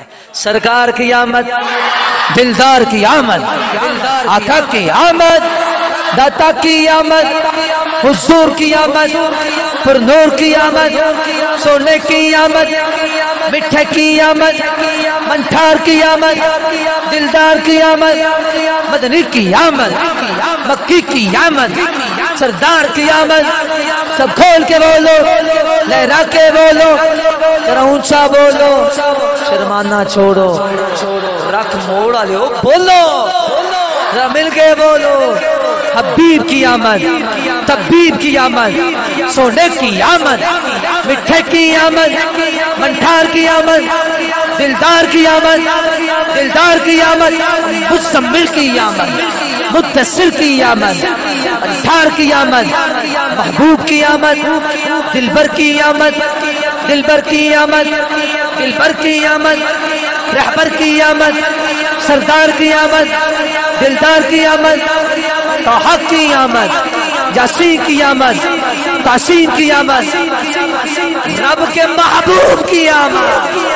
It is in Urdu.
سرکار کی آمد، دلدار کی آمد، آقا کی آمد، داتا کی آمد، حضور کی آمد، پر نور کی آمد، سونے کی آمد، مٹھے کی آمد، منٹھار کی آمد، دلدار کی آمد، مدنی کی آمد، مکی کی آمد، سردار کی آمد. سب کھول کے بولو، لہرا کے بولو، ذرا اونچا بولو، شرمانا چھوڑو، رکھ موڑا لو، بولو ذرا مل کے بولو. حبیب کی آمد، طبیب کی آمد، سونے کی آمد، مٹھے کی آمد، منٹھار کی آمد، دلدار کی آمد، دلدار کی آمد، مزمل کی آمد، مدثر کی آمد، انصار کی آمد، محبوب کی آمد، دلبر کی آمد، دلبر کی آمد، دلبر کی آمد، رہبر کی آمد، سردار کی آمد، دلدار کی آمد، طه کی آمد، یاسین کی آمد، تاسین کی آمد، رب کے محبوب کی آمد.